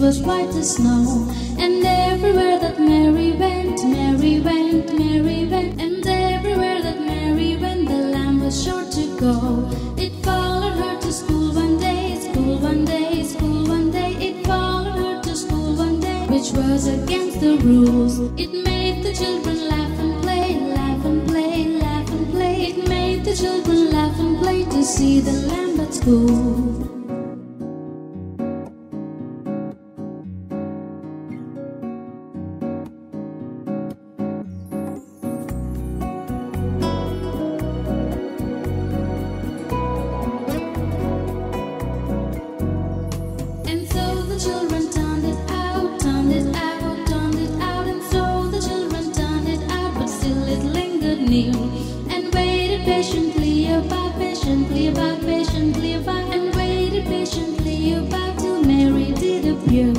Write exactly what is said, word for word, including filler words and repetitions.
was white as snow. And everywhere that Mary went, Mary went, Mary went. And everywhere that Mary went, the lamb was sure to go. It followed her to school one day, school one day, school one day. It followed her to school one day, which was against the rules. It made the children laugh and play, laugh and play, laugh and play. It made the children laugh and play to see the lamb at school. Children turned it out, turned it out, turned it out. And so the children turned it out, but still it lingered near, and waited patiently about, patiently about, patiently about, and waited patiently about till Mary did appear.